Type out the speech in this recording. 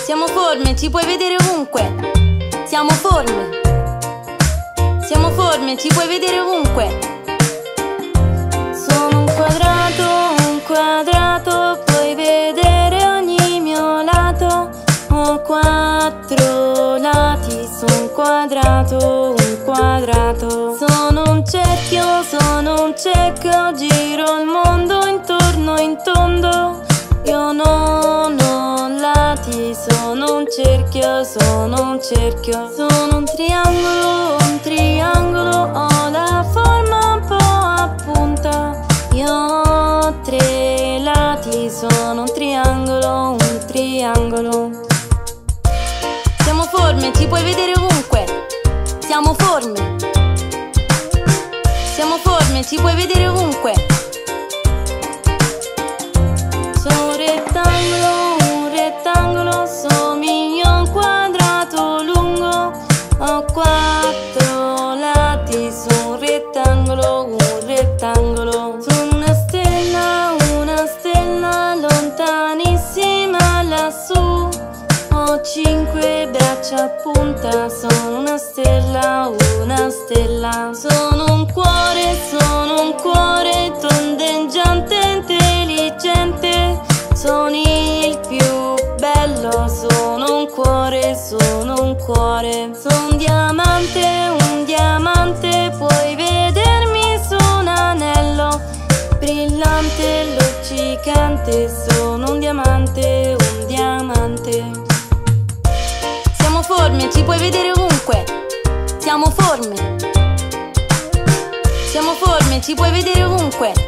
Siamo forme, ci puoi vedere ovunque. Siamo forme. Siamo forme, ci puoi vedere ovunque. Sono un quadrato, puoi vedere ogni mio lato. Ho 4 lati, sono un quadrato, un quadrato. Sono un cerchio, giro il mondo intorno in tondo. Io non ho lati, sono un cerchio, sono un cerchio. Sono un triangolo, ho la forma un po' a punta. Io ho 3 lati, sono un triangolo, un triangolo. Siamo forme, ci puoi vedere ovunque. Siamo forme. Siamo forme, ci puoi vedere ovunque. Sono un rettangolo, somiglia a un quadrato lungo. Ho 4 lati, sono un rettangolo, un rettangolo. Sono una stella lontanissima lassù. Ho 5 braccia a punta, sono una stella, una stella. Sono un cuore tondeggiante, intelligente. Sono il più bello, sono un cuore, sono un cuore. Sono un diamante, puoi vedermi su un anello brillante, luccicante. Sono un diamante, un diamante. Siamo forme, ci puoi vedere ovunque. Siamo forme. Siamo forme, ci puoi vedere ovunque.